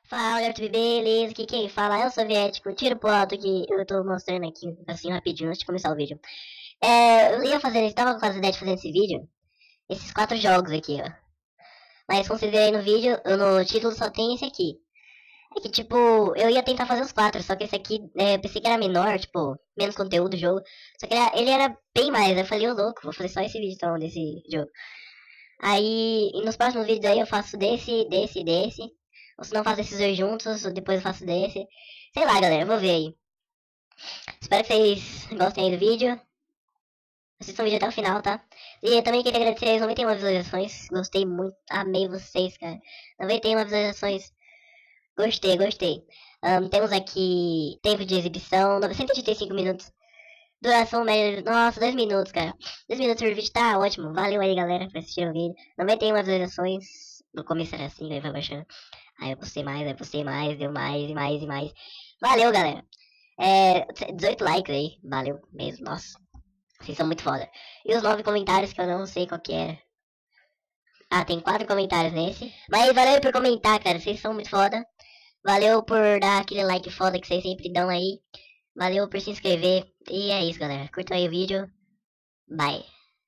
Fala, YouTube, beleza? Aqui quem fala é o Soviético. Tira pro alto que eu tô mostrando aqui, assim, rapidinho, antes de começar o vídeo. Eu ia fazer, tava com as ideias de fazer esse vídeo, esses 4 jogos aqui, ó. Mas como vocês verem aí no vídeo, no título só tem esse aqui. É que, tipo, eu ia tentar fazer os 4, só que esse aqui, pensei que era menor, tipo, menos conteúdo do jogo. Só que ele era bem mais, eu falei, ô louco, vou fazer só esse vídeo então, desse jogo. Aí, e nos próximos vídeos aí eu faço desse. Ou se não faço esses dois juntos, ou depois eu faço desse. Sei lá, galera, eu vou ver aí. Espero que vocês gostem aí do vídeo. Assistam o vídeo até o final, tá? E eu também queria agradecer as 91 visualizações. Gostei muito, amei vocês, cara. 91 visualizações. Gostei. Temos aqui tempo de exibição, 985 minutos. Duração média, nossa, 2 minutos, cara. 2 minutos por vídeo, tá ótimo. Valeu aí, galera, por assistir o vídeo. 91 visualizações. No começo era assim, aí vai baixando. Aí eu postei mais, deu mais e mais. Valeu, galera. 18 likes aí, valeu mesmo, nossa. Vocês são muito foda. E os 9 comentários que eu não sei qual que era. Ah, tem 4 comentários nesse. Mas valeu por comentar, cara, vocês são muito foda. Valeu por dar aquele like foda que vocês sempre dão aí. Valeu por se inscrever. E é isso, galera. Curtam aí o vídeo. Bye.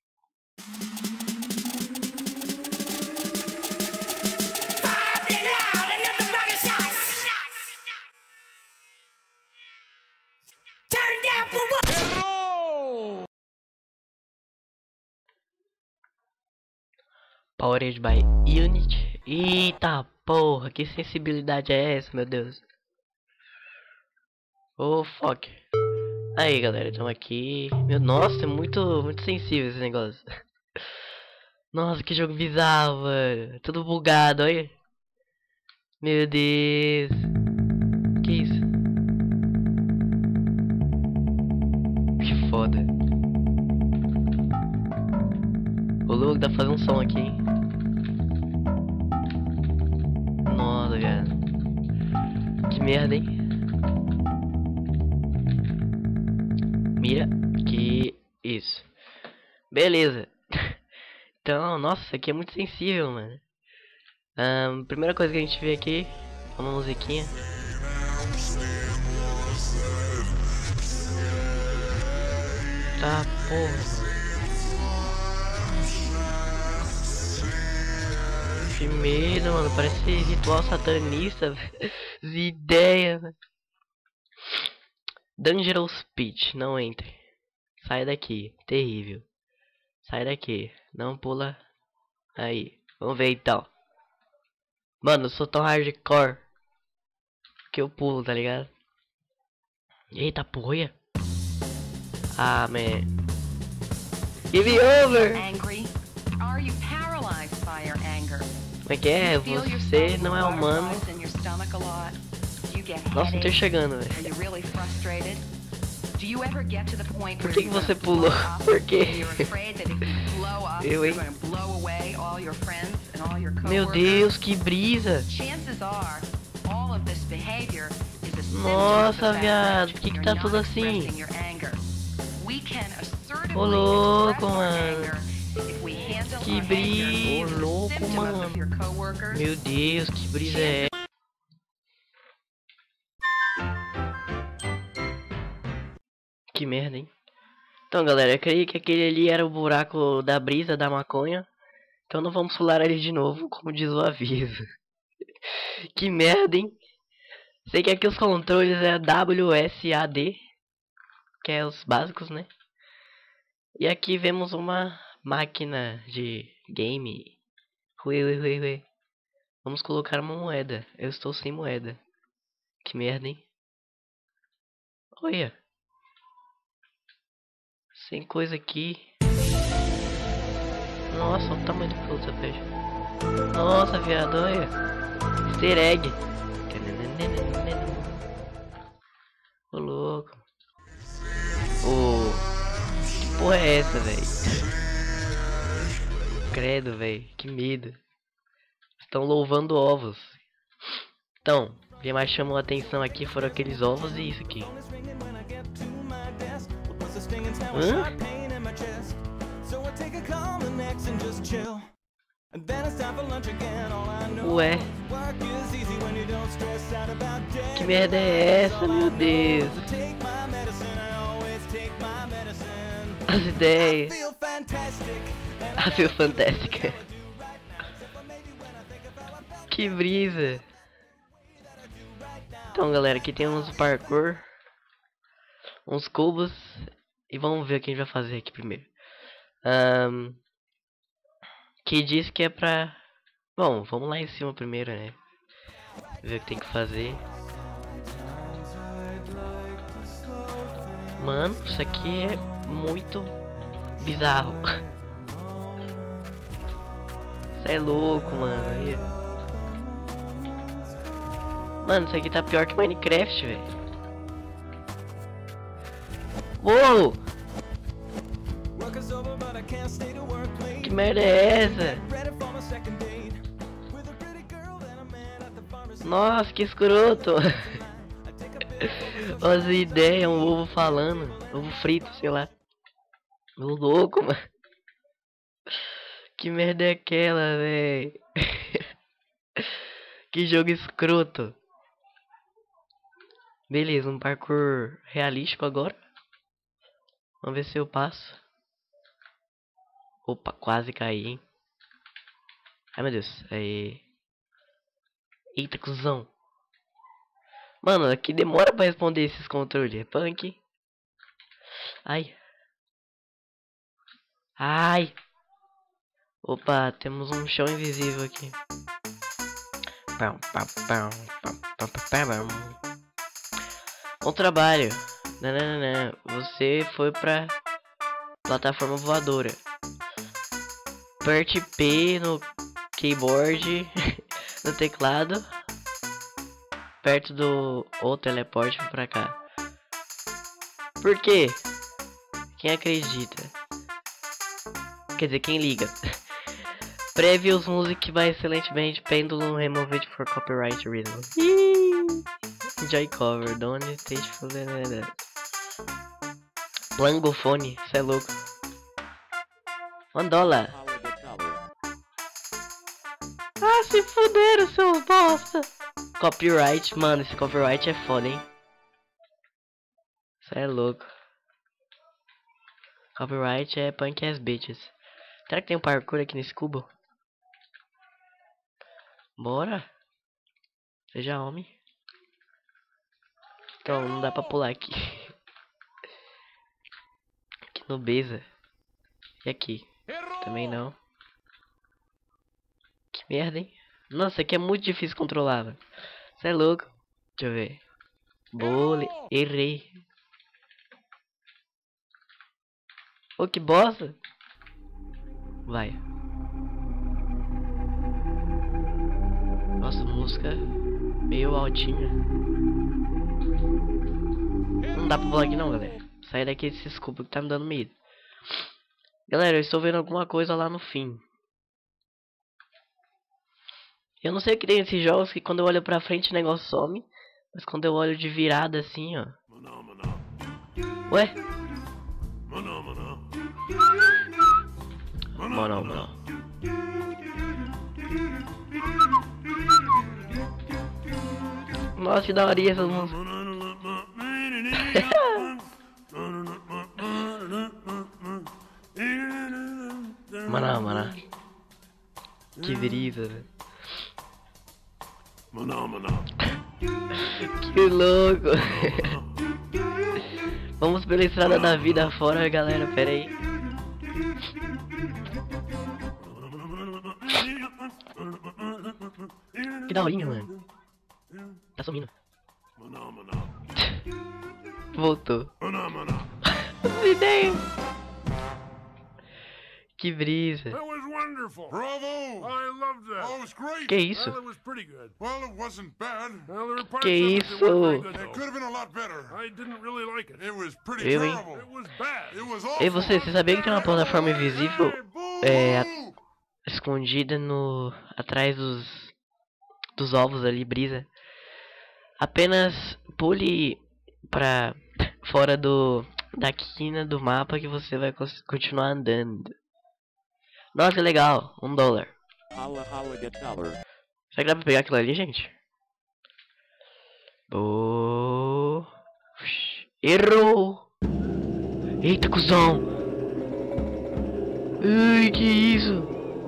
Powered by Unity. Eita porra, que sensibilidade é essa, meu Deus? Oh fuck. Aí galera, estamos aqui. Nossa, é muito sensível esse negócio. Nossa, que jogo bizarro, mano. Tudo bugado, olha. Meu Deus. Que isso? Que foda. O louco dá pra fazer um som aqui, hein? Nossa, cara. Que merda, hein? Mira, que isso. Beleza. Então, nossa, isso aqui é muito sensível, mano. Primeira coisa que a gente vê aqui, uma musiquinha. Tá, porra. Que medo, mano. Parece ritual satanista. As ideias, velho. Dangerous Pitch, não entre. Sai daqui, terrível. Sai daqui, não pula. Aí, vamos ver então. Mano, eu sou tão hardcore que eu pulo, tá ligado? Eita porra. Ah, man. Give me over. Are you paralyzed by your anger? Como é que é? Você não é humano. Nossa, não tô chegando, velho. Por que você pulou? Por quê? Eu, hein? Meu Deus, que brisa! Nossa, viado, por que tá tudo assim? Ô louco, mano. Que brisa! Ô louco, mano. Meu Deus, que brisa é essa? Que merda, hein? Então, galera, eu creio que aquele ali era o buraco da brisa da maconha. Então não vamos pular ele de novo, como diz o aviso. Que merda, hein? Sei que aqui os controles é WSAD, que é os básicos, né? E aqui vemos uma máquina de game. Ui. Vamos colocar uma moeda. Eu estou sem moeda. Que merda, hein? Olha. Sem coisa aqui. Nossa, olha o tamanho do fruto, peixe. Nossa, viado, olha. Easter egg. Ô louco. Que porra é essa, velho? Credo, velho. Que medo. Estão louvando ovos. Então, o que mais chamou a atenção aqui foram aqueles ovos e isso aqui. Hã? Ué. merda é essa, meu Deus? As ideias. I feel fantastic. Que brisa. Então, galera, aqui tem uns parkour, uns cubos, e vamos ver o que a gente vai fazer aqui primeiro. Que diz que é pra... Bom, vamos lá em cima primeiro, né? Ver o que tem que fazer. Mano, isso aqui é muito bizarro. Isso é louco, mano. Mano, isso aqui tá pior que Minecraft, velho. Uou! Que merda é essa? Nossa, que escroto! As ideias, um ovo falando. Ovo frito, sei lá. Ô louco, mano. Que merda é aquela, velho? Que jogo escroto. Beleza, um parkour realístico agora. Vamos ver se eu passo. Opa, quase caí, hein? Ai, meu Deus. Aí. Eita, cuzão. Mano, aqui demora pra responder esses controles. É punk. Ai. Ai. Opa, temos um chão invisível aqui. Bom trabalho. Nananana. Você foi pra plataforma voadora. Aperte P no keyboard, no teclado, perto do ou teleporte pra cá. Por quê? Quem acredita? Quer dizer, quem liga? Previews music by excelentemente Pendulum removed for copyright reasons. Enjoy cover, don't tasteful. Plangofone, cê é louco. $1. Ah, se fuderam, seus bosta. Copyright, mano, esse copyright é foda, hein? Cê é louco. Copyright é punk as bitches. Será que tem um parkour aqui nesse cubo? Bora. Seja homem. Então, não dá pra pular aqui. Que nobeza. E aqui? Também não. Que merda, hein? Nossa, aqui é muito difícil controlar, velho. Você é louco. Deixa eu ver. Bole. Errei. Ô, que bosta. Vai. Nossa, música meio altinha. Não dá pra pular aqui não, galera. Sai daqui desse escudo que tá me dando medo. Galera, eu estou vendo alguma coisa lá no fim. Eu não sei o que tem nesses jogos que quando eu olho pra frente o negócio some. Mas quando eu olho de virada assim, ó. Ué? Mano. Nossa, que da hora essas músicas. Mano. Que brisa, velho. Que louco. Vamos pela estrada da vida fora, galera. Pera aí. Que daorinha, mano. Tá sumindo. Voltou. Ideia. Que brisa. That was wonderful. Bravo! I loved that. Oh, it was great. Que isso? Well, it was pretty good. Well, it wasn't bad. Well, there were parts Que of it that weren't very isso? good, It though. could have been a lot better. I didn't really like it. It was pretty Eu, hein? terrible. It was bad. It was Ei, awful. você sabia que tem uma plataforma invisível Hey, escondida no atrás dos ovos ali, brisa? Apenas pule pra fora da quina do mapa que você vai continuar andando. Nossa, que legal, $1. Será que dá pra pegar aquilo ali, gente? Oh. Errou! Eita, cuzão! Ai, que isso?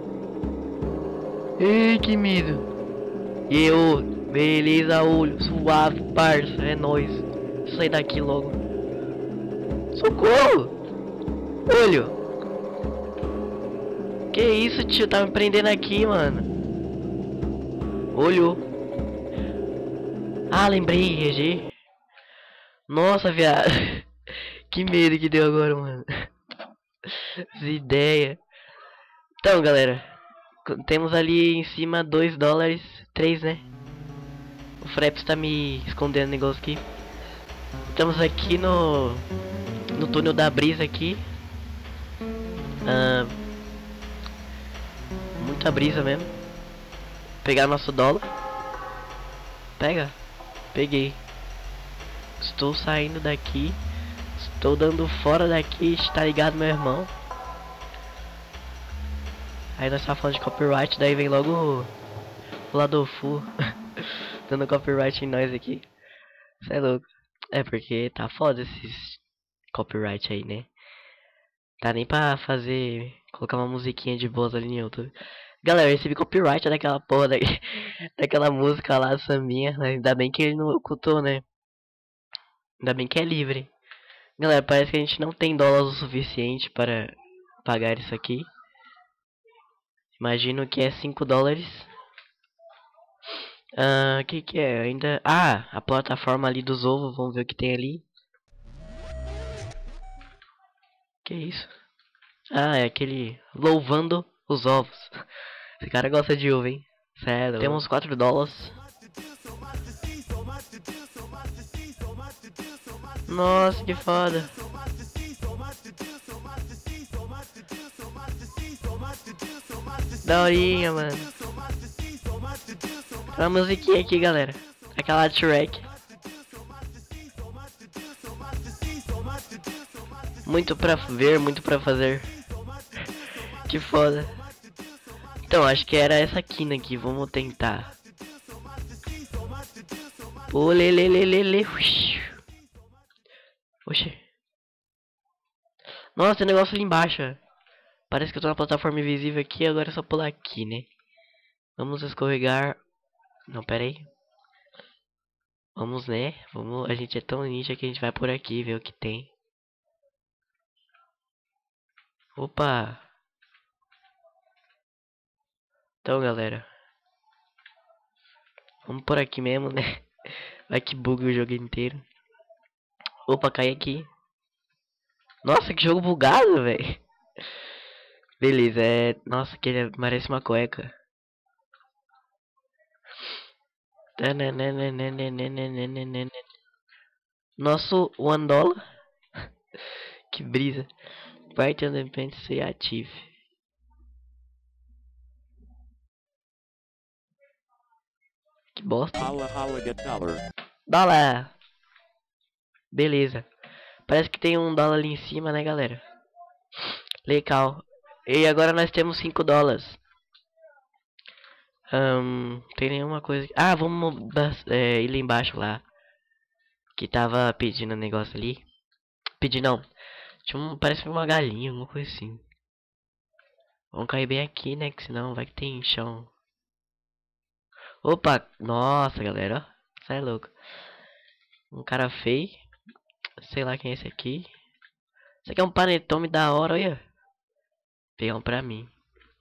Ai, que medo! E eu, beleza, olho, suave, parça, é nóis. Sai daqui logo. Socorro! Olho! Que isso, tio? Tá me prendendo aqui, mano. Olho! Ah, lembrei, GG. Nossa, viado. Que medo que deu agora, mano. Essa ideia. Então, galera. Temos ali em cima 2 dólares. 3, né? O Fraps tá me escondendo negócio aqui. Estamos aqui no túnel da brisa aqui. Muita brisa mesmo. Pegar nosso dólar. Pega. Peguei. Estou saindo daqui. Estou dando fora daqui. Está ligado, meu irmão? Aí nós tá falando de copyright. Daí vem logo o lado full. Dando copyright em nós aqui. Cê é louco. É porque tá foda esses copyright aí, né? Tá nem pra fazer. Colocar uma musiquinha de boas ali no YouTube. Galera, eu recebi copyright daquela porra daquela música lá, sambinha. Ainda bem que ele não ocultou, né? Ainda bem que é livre. Galera, parece que a gente não tem dólar o suficiente para pagar isso aqui. Imagino que é 5 dólares. Que é? Ainda... Ah, a plataforma ali dos ovos. Vamos ver o que tem ali. Que isso? Ah, é aquele... Louvando os ovos. Esse cara gosta de ovo, hein? Sério. Temos 4 dólares. Nossa, que foda. Daorinha, mano. Tem uma musiquinha aqui, galera. Aquela track. Muito pra ver, muito pra fazer. Que foda. Então, acho que era essa quina aqui. Vamos tentar. Olelelelele. Oxi. Nossa, tem um negócio ali embaixo. Parece que eu tô na plataforma invisível aqui. Agora é só pular aqui, né? Vamos escorregar. Não, pera aí. Vamos, né? Vamos. A gente é tão ninja que a gente vai por aqui ver o que tem. Opa. Então, galera. Vamos por aqui mesmo, né? Vai que buga o jogo inteiro. Opa, cai aqui. Nossa, que jogo bugado, velho. Beleza, é... Nossa, que ele parece uma cueca. Nosso $1 dollar. Que brisa. Parte independente ser ativo. Que bosta. Dólar. Beleza. Parece que tem $1 ali em cima, né, galera? Legal. E agora nós temos 5 dólares. Tem nenhuma coisa. Ah, vamos ir lá embaixo lá. Que tava pedindo um negócio ali. Pedir não. Parece uma galinha, alguma coisa assim. Vamos cair bem aqui, né? Que senão vai que tem chão. Opa! Nossa, galera. Você é louco. Um cara feio. Sei lá quem é esse aqui. Isso aqui é um panetone da hora, olha. Pegar um pra mim.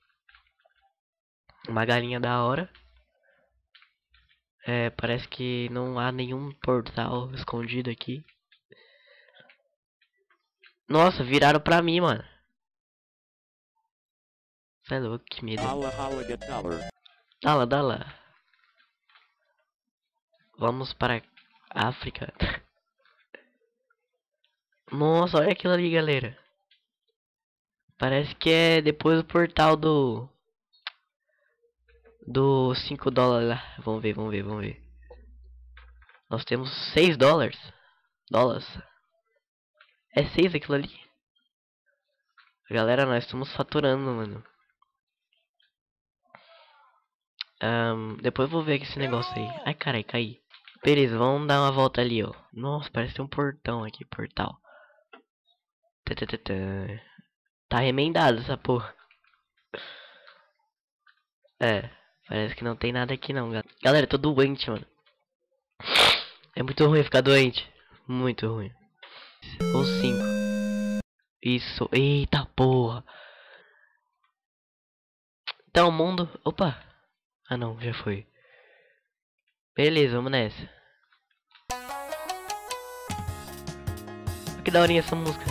Uma galinha da hora. É, parece que não há nenhum portal escondido aqui. Nossa, viraram pra mim, mano. Você é louco, que medo. Dala. Vamos para a África. Nossa, olha aquilo ali, galera. Parece que é depois do portal do 5 dólares lá. Vamos ver. Nós temos 6 dólares. É 6 aquilo ali. Galera, nós estamos faturando, mano. Depois eu vou ver esse negócio aí. Ai, carai, caí. Beleza, vamos dar uma volta ali, ó. Nossa, parece ter um portão aqui, portal. Tá remendado essa porra. É, parece que não tem nada aqui não, galera. Galera, eu tô doente, mano. É muito ruim ficar doente. Muito ruim. Ou 5. Isso. Eita porra. Então, o mundo... Opa. Ah, não. Já foi. Beleza, vamos nessa. Que daorinha essa música.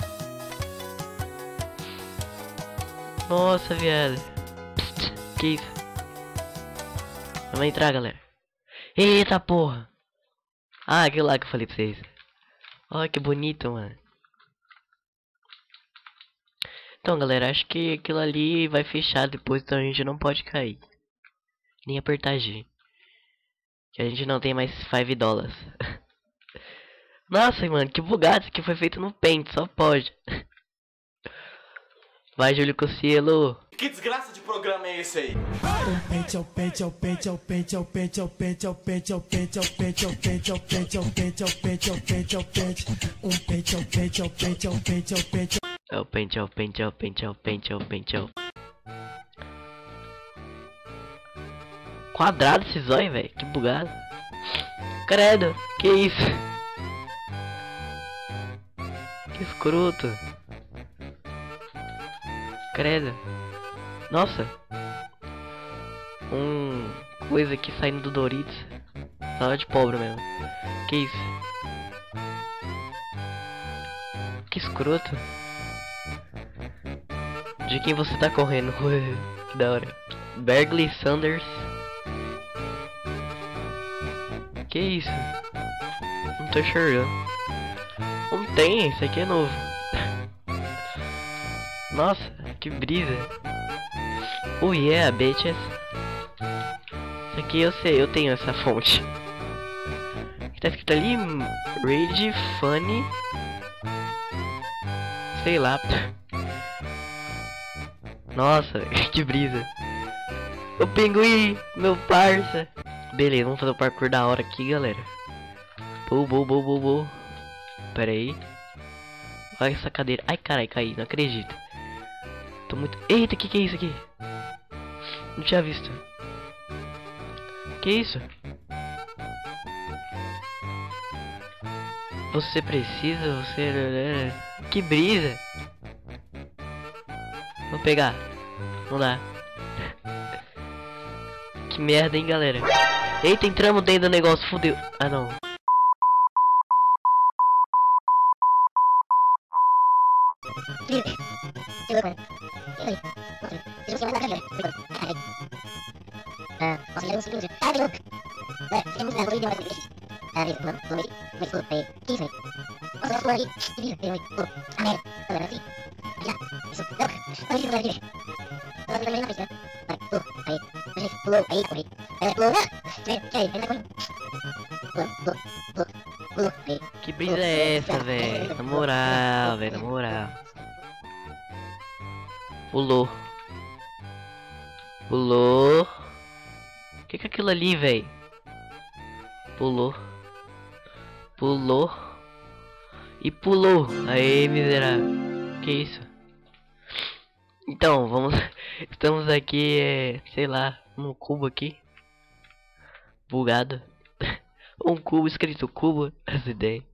Nossa, viado. Psst, que isso? Vamos entrar, galera. Eita porra. Ah, aquilo lá que eu falei pra vocês. Olha que bonito, mano. Então, galera, acho que aquilo ali vai fechar depois, então a gente não pode cair. Nem apertar G. Que a gente não tem mais $5. Nossa, mano, que bugado. Isso aqui foi feito no Paint, só pode. Vai, Júlio Cossielo. Que desgraça de programa é esse aí? É o Paint, é o Paint, é o Paint, é o Paint, é o Paint, é o... Quadrado esse zóio, velho. Que bugado. Credo, que isso? Que escroto. Credo. Nossa. Coisa aqui saindo do Doritos. Só de pobre mesmo. Que isso? Que escroto. De quem você tá correndo? Que da hora. Bergley Sanders. Que isso? Não tô enxergando. Não tem, esse aqui é novo. Nossa, que brisa. Oh yeah, bitches. Isso aqui eu sei, eu tenho essa fonte. Que tá escrito ali, Rage Funny. Sei lá. Nossa, que brisa. O pinguim, meu parça. Beleza, vamos fazer o parkour da hora aqui, galera. Pera aí. Olha essa cadeira. Ai, carai, caí, não acredito. Tô muito... Eita, que é isso aqui? Não tinha visto. Que isso? Você precisa, você... Que brisa. Vou pegar. Não dá. Que merda, hein, galera. Eita, entramos dentro do negócio, fudeu. Ah, não. Que brisa é essa, velho? Na moral, velho, na moral. Pulou. Pulou. Que é aquilo ali, velho? Pulou. Pulou. E pulou. Aê, miserável. Que isso? Então, vamos... Estamos aqui, sei lá, num cubo aqui. Bugado. Um cubo escrito cubo. Essa ideia.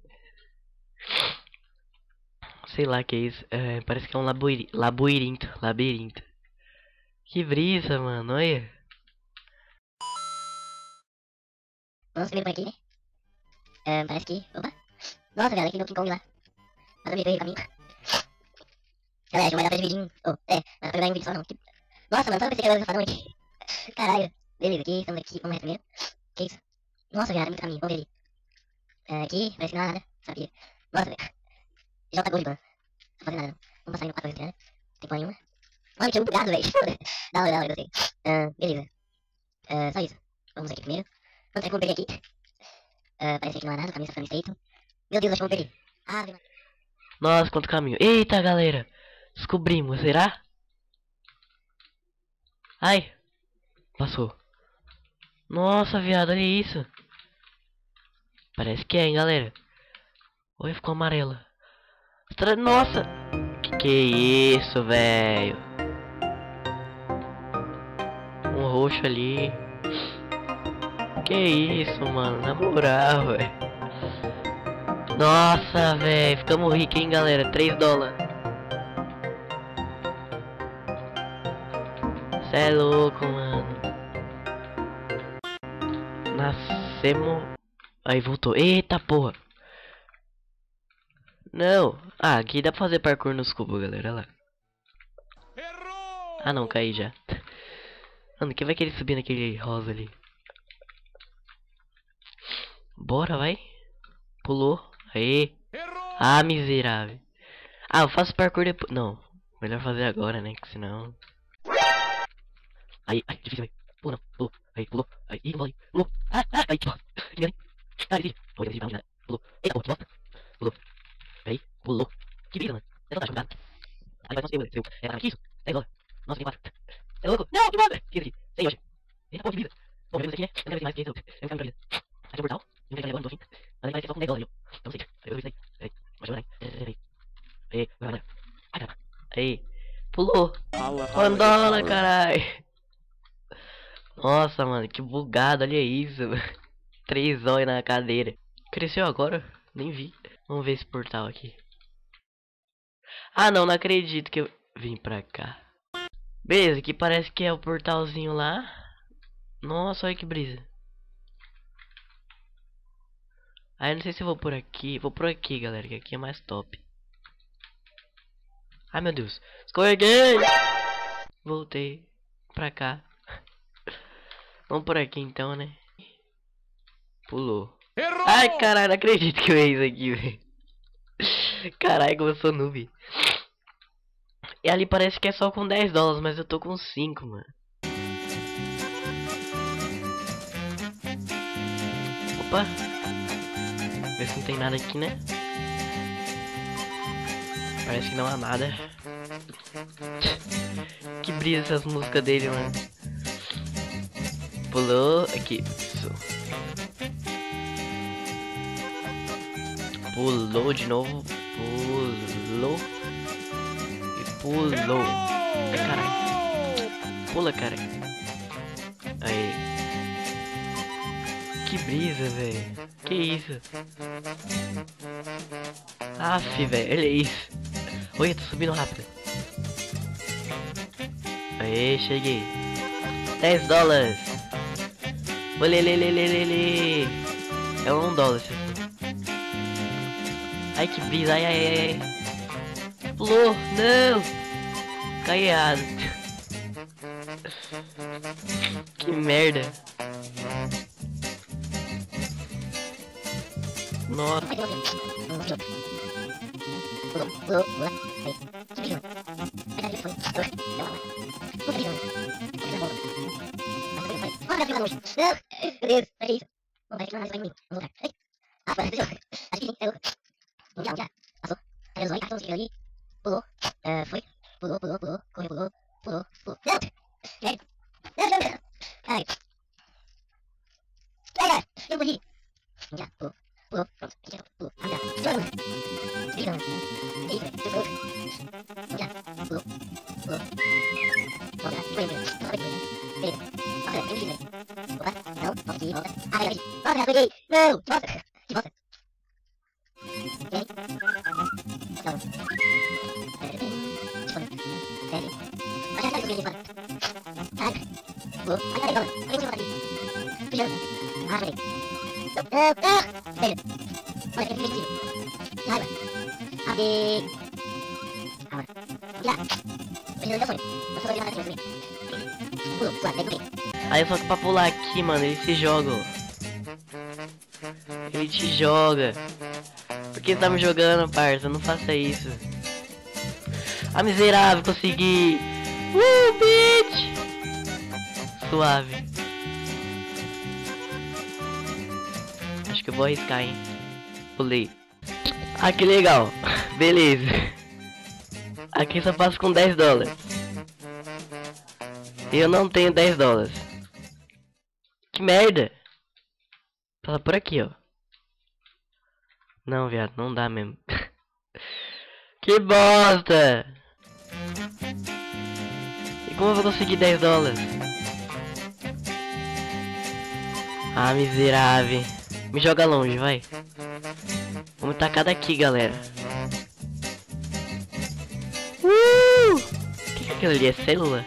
Sei lá que é isso. Parece que é um labirinto. Labirinto. Que brisa, mano. Olha. Vamos primeiro por aqui, né? Parece que... Opa! Nossa, velho, aqui no King Kong lá. Nada me veio o caminho. Galera, acho que não vai dar pra dividir em... Oh, não dá pra pegar em um vídeo só não. Nossa, mano, só pensei que era safadão aqui. Caralho. Beleza, aqui, estamos aqui. Vamos reto primeiro. Que isso? Nossa, velho, é muito caminho. Vamos ver ali. Aqui, parece que não há nada. Sabia. Nossa, velho. Já tá gordo, mano. Não fazer nada, não. Vamos passar indo 4 vezes, né? Tem porra nenhuma. Mano, tinha um bugado, velho. Da hora, gostei. Beleza. Só isso. Vamos aqui primeiro. Quanto tempo eu perdi aqui? Parece que não há nada, o caminho está ficando estreito. Meu Deus, acho que eu perdi. Nossa, quanto caminho. Eita, galera. Descobrimos, será? Ai. Passou. Nossa, viado, olha isso. Parece que é, hein, galera. Oi, ficou amarela. Nossa! Que isso, velho? Um roxo ali. Que isso, mano? Na moral, velho. Nossa, velho. Ficamos ricos, hein, galera? 3 dólares. Cê é louco, mano. Nascemos. Aí voltou. Eita porra. Não. Ah, aqui dá pra fazer parkour nos cubos, galera. Olha lá. Ah não, caí já. Mano, quem vai querer subir naquele rosa ali? Bora, vai. Pulou. Aê. Ah, miserável. Ah, eu faço parkour depois. Não. Melhor fazer agora, né? Que senão. Aí, ai, difícil, vai. Pulou, não. Pulou. Aí, pulou. Aí, ih, pulou. Pulou. Ah, ah, aí, que bosta. Enganei. Ah, difícil. Pô, eu não nada. Pulou. Eita, pô, que bosta. Pulou. Aí, pulou. Que vida, mano. É fantástico, cara. Aí vai, nossa, eu. É, que isso? 10 dólares. Nossa, que 4. É louco. Não, que bosta. Que isso aqui? Sei hoje. Eita, pô, que vida. Pô, meu Deus, isso aqui, né? Eu não quero mais que isso. Eu quero pra vida. Aqui é o portal. Não tem agora, não tô afim. Mas vai ser só com 10 dólares, viu? Então, sei. Aí, eu vou ver isso aí. Aí, vai chorar, hein? Aí, vai, vai. Ai, caramba. Aí, pulou. Pandola, caralho. Nossa, mano, que bugado, olha isso. 3 olhos na cadeira. Cresceu agora? Nem vi. Vamos ver esse portal aqui. Ah, não, não acredito que eu vim pra cá. Beleza, aqui parece que é o portalzinho lá. Nossa, olha que brisa. Ah, eu não sei se eu vou por aqui. Vou por aqui, galera, que aqui é mais top. Ai, meu Deus. Escorreguei! Voltei pra cá. Vamos por aqui então, né? Pulou. Errou! Ai, caralho, não acredito que eu fiz isso aqui, velho. Caralho, como eu sou noob. E ali parece que é só com 10 dólares, mas eu tô com 5, mano. Opa. Ver se não tem nada aqui, né? Parece que não há nada. Que brisa essas músicas dele, mano. Pulou aqui. Pulou de novo. Pulou. E pulou. Ai, caralho. Pula, cara. Aí. Que brisa, velho. Que isso? Aff, velho. Olha isso. Oi, eu tô subindo rápido. Aê, cheguei. 10 dólares. Olê. É 1 dólar isso aqui. Ai, que brisa. Ai. Pulou. Não. Cai errado. Que merda. Nossa. Aí só que pra pular aqui, mano, ele se joga. Ele te joga. Por que você tá me jogando, parça? Não faça isso. Ah, miserável, consegui. Bitch. Suave. Acho que eu vou arriscar, hein. Pulei. Ah, que legal. Beleza. Aqui só passo com 10 dólares. Eu não tenho 10 dólares. Que merda. Passa por aqui, ó. Não, viado, não dá mesmo. Que bosta! E como eu vou conseguir 10 dólares? Ah, miserável. Me joga longe, vai. Vamos tacar daqui, galera. Que aquilo ali é célula?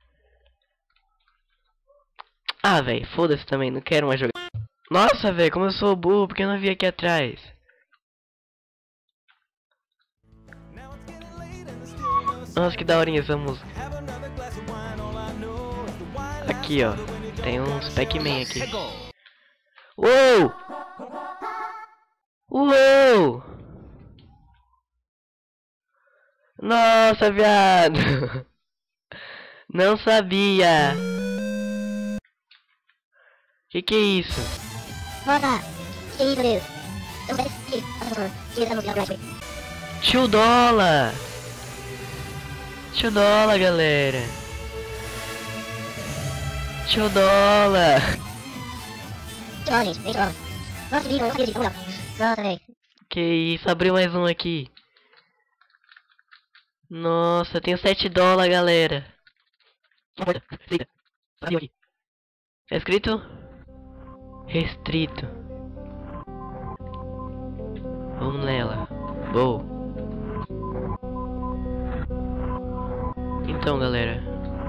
Ah, velho, foda-se também, não quero mais jogar. Nossa, velho, como eu sou burro, porque eu não vi aqui atrás. Nossa, que daorinha essa música. Aqui, ó. Tem uns Pac-Man aqui. Uou! Uou! Nossa, viado! Não sabia! Que é isso? Volta! Que isso, Deus? Eu vou ver. Tira essa música, Black. $2! $2, galera! $2! Tira, gente. Vem, tira. Nossa, que não sabia disso. Vamos lá. Nossa, velho. Que isso, abriu mais um aqui. Nossa, tenho $7, galera. Aqui. Tá escrito? Restrito. Vamos nela. Boa. Então, galera.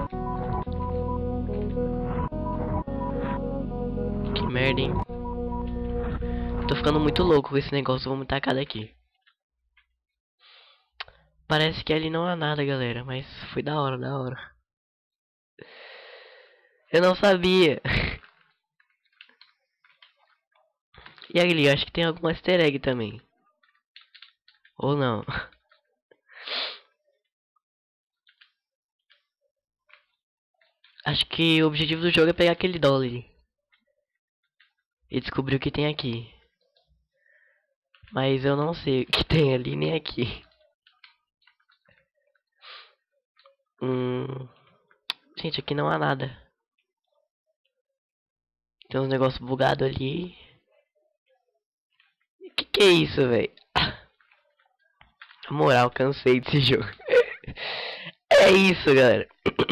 Que merda, hein? Tô ficando muito louco com esse negócio. Vamos tacar daqui. Parece que ali não há nada, galera. Mas foi da hora, da hora. Eu não sabia. E ali, eu acho que tem algum easter egg também. Ou não. Acho que o objetivo do jogo é pegar aquele dólar e descobrir o que tem aqui. Mas eu não sei o que tem ali nem aqui. Gente, aqui não há nada. Tem uns negócios bugados ali. Que é isso, velho? Na moral, cansei desse jogo. É isso, galera.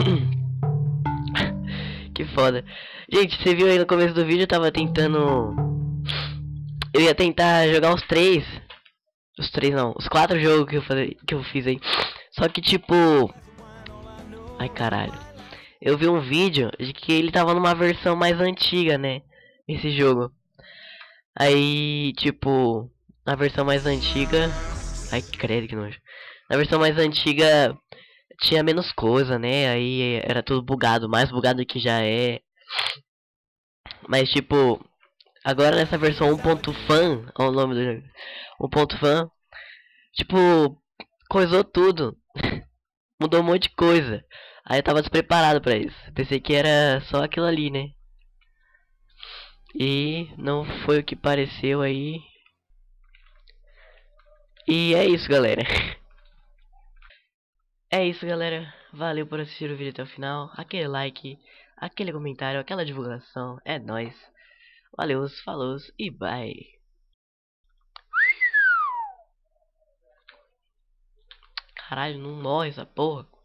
Que foda. Gente, você viu aí no começo do vídeo, eu tava tentando... Eu ia tentar jogar os 3. Os 3 não, os 4 jogos que eu fiz aí. Só que tipo... Ai, caralho. Eu vi um vídeo de que ele tava numa versão mais antiga, né? Esse jogo. Aí, tipo... Na versão mais antiga... Ai, credo que nojo. Na versão mais antiga... Tinha menos coisa, né? Aí era tudo bugado. Mais bugado que já é. Mas, tipo... Agora nessa versão 1.fan... Olha o nome do jogo. 1.fan... Tipo... Coisou tudo. Mudou um monte de coisa. Aí eu tava despreparado pra isso. Pensei que era só aquilo ali, né? E não foi o que pareceu aí. E é isso, galera. É isso, galera. Valeu por assistir o vídeo até o final. Aquele like, aquele comentário, aquela divulgação. É nóis. Valeu, falou e bye. Caralho, não morre essa porra.